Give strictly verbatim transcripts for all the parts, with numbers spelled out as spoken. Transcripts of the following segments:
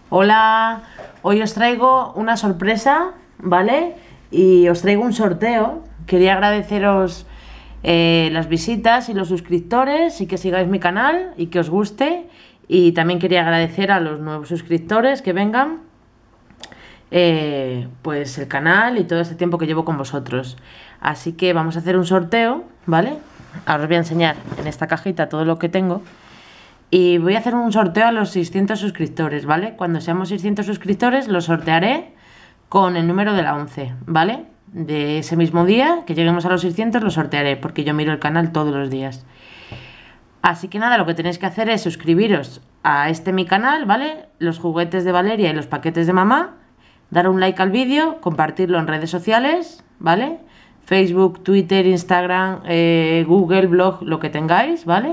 Hola, hoy os traigo una sorpresa, ¿vale? Y os traigo un sorteo. Quería agradeceros eh, las visitas y los suscriptores y que sigáis mi canal y que os guste. Y también quería agradecer a los nuevos suscriptores que vengan, eh, pues el canal y todo este tiempo que llevo con vosotros. Así que vamos a hacer un sorteo, ¿vale? Ahora os voy a enseñar en esta cajita todo lo que tengo. Y voy a hacer un sorteo a los seiscientos suscriptores, ¿vale? Cuando seamos seiscientos suscriptores lo sortearé con el número de la once, ¿vale? De ese mismo día que lleguemos a los seiscientos lo sortearé, porque yo miro el canal todos los días. Así que nada, lo que tenéis que hacer es suscribiros a este mi canal, ¿vale? Los juguetes de Valeria y los paquetes de mamá. Dar un like al vídeo, compartirlo en redes sociales, ¿vale? Facebook, Twitter, Instagram, eh, Google, blog, lo que tengáis, ¿vale?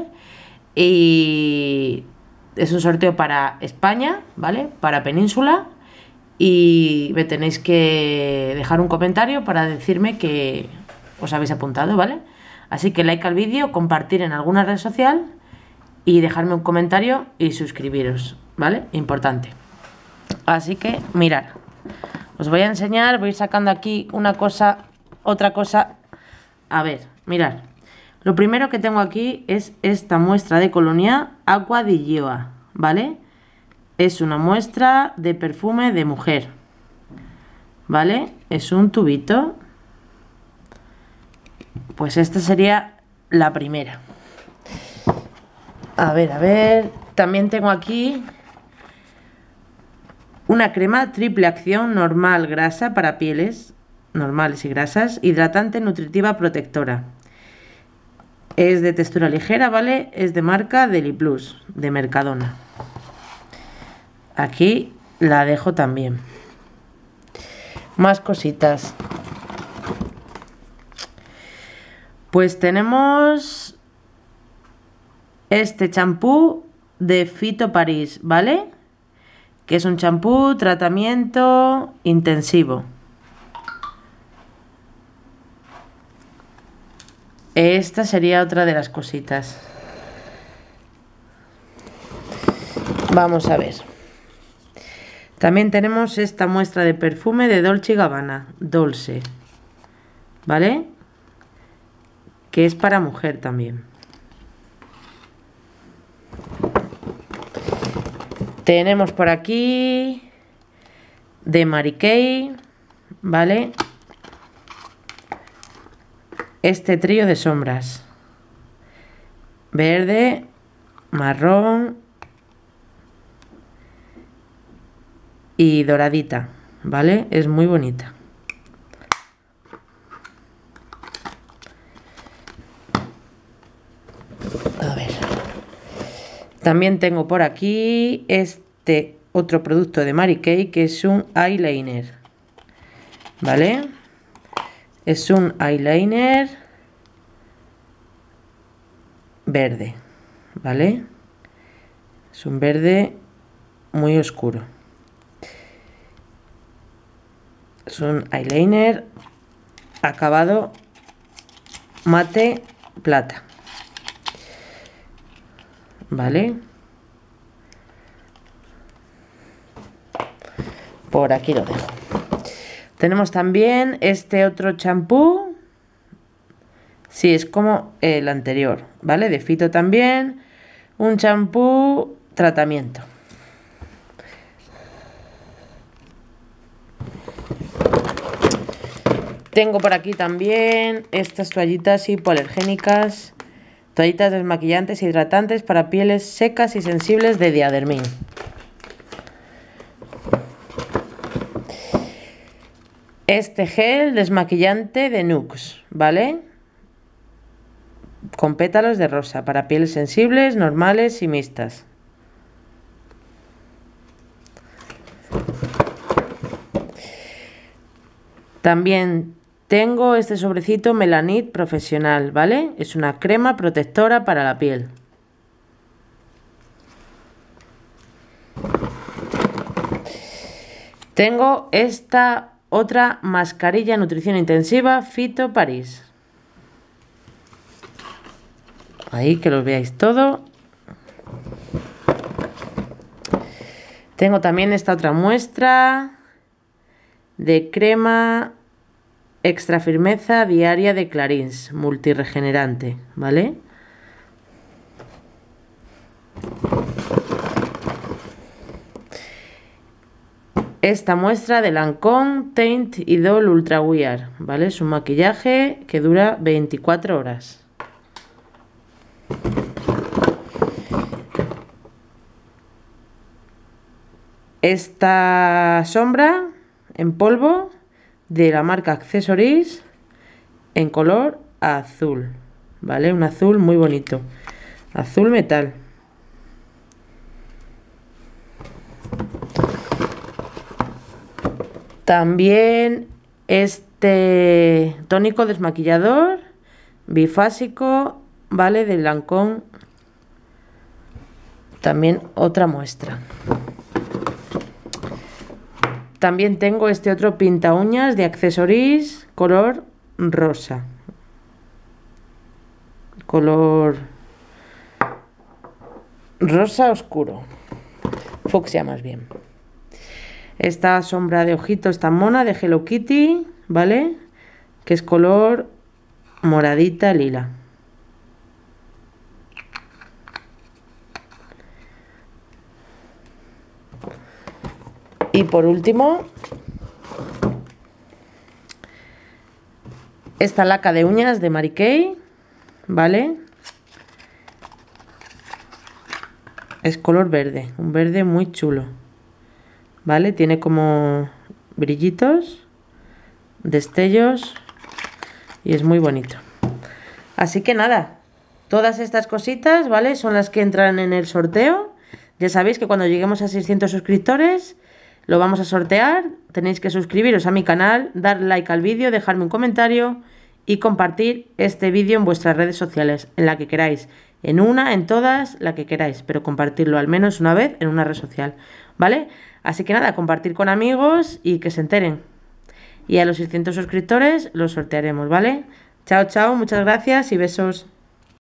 Y es un sorteo para España, ¿vale? Para Península. Y me tenéis que dejar un comentario para decirme que os habéis apuntado, ¿vale? Así que like al vídeo, compartir en alguna red social y dejarme un comentario y suscribiros, ¿vale? Importante. Así que mirad, os voy a enseñar, voy a ir sacando aquí una cosa, otra cosa. A ver, mirad. Lo primero que tengo aquí es esta muestra de colonia Acqua di Gioia, ¿vale? Es una muestra de perfume de mujer, ¿vale? Es un tubito. Pues esta sería la primera. A ver, a ver. También tengo aquí una crema triple acción normal grasa para pieles normales y grasas, hidratante, nutritiva, protectora. Es de textura ligera, ¿vale? Es de marca Deli Plus, de Mercadona. Aquí la dejo también. Más cositas. Pues tenemos este champú de Fito Paris, ¿vale? Que es un champú tratamiento intensivo. Esta sería otra de las cositas. Vamos a ver. También tenemos esta muestra de perfume de Dolce y Gabbana, Dolce, ¿vale? Que es para mujer también. Tenemos por aquí de Mary Kay, ¿vale? Este trío de sombras. Verde, marrón y doradita, ¿vale? Es muy bonita. A ver. También tengo por aquí este otro producto de Mary Kay que es un eyeliner, ¿vale? Es un eyeliner verde, ¿vale? Es un verde muy oscuro. Es un eyeliner acabado mate plata, ¿vale? Por aquí lo dejo. Tenemos también este otro champú. Sí, es como el anterior, ¿vale? De Fito también. Un champú tratamiento. Tengo por aquí también estas toallitas hipoalergénicas. Toallitas desmaquillantes e hidratantes para pieles secas y sensibles de Diadermín. Este gel desmaquillante de Nux, ¿vale? Con pétalos de rosa para pieles sensibles, normales y mixtas. También tengo este sobrecito Melanit Profesional, ¿vale? Es una crema protectora para la piel. Tengo esta otra mascarilla nutrición intensiva Fito Paris. Ahí que lo veáis todo. Tengo también esta otra muestra de crema extra firmeza diaria de Clarins, multiregenerante, ¿vale? Esta muestra de Lancôme Teint Idol Ultra Wear, ¿vale? Es un maquillaje que dura veinticuatro horas. Esta sombra en polvo de la marca Accessories en color azul, ¿vale? Un azul muy bonito, azul metal. También este tónico desmaquillador bifásico, ¿vale? De Lancôme. También otra muestra. También tengo este otro pinta uñas de Accessories color rosa. Color rosa oscuro. Fucsia más bien. Esta sombra de ojitos tan mona de Hello Kitty, ¿vale? Que es color moradita lila. Y por último, esta laca de uñas de Mary Kay, ¿vale? Es color verde, un verde muy chulo, ¿vale? Tiene como brillitos, destellos y es muy bonito. Así que nada, todas estas cositas, ¿vale? Son las que entran en el sorteo. Ya sabéis que cuando lleguemos a seiscientos suscriptores lo vamos a sortear. Tenéis que suscribiros a mi canal, dar like al vídeo, dejarme un comentario y compartir este vídeo en vuestras redes sociales, en la que queráis, en una, en todas, la que queráis, pero compartirlo al menos una vez en una red social, ¿vale? Así que nada, compartir con amigos y que se enteren. Y a los seiscientos suscriptores los sortearemos, ¿vale? Chao, chao, muchas gracias y besos.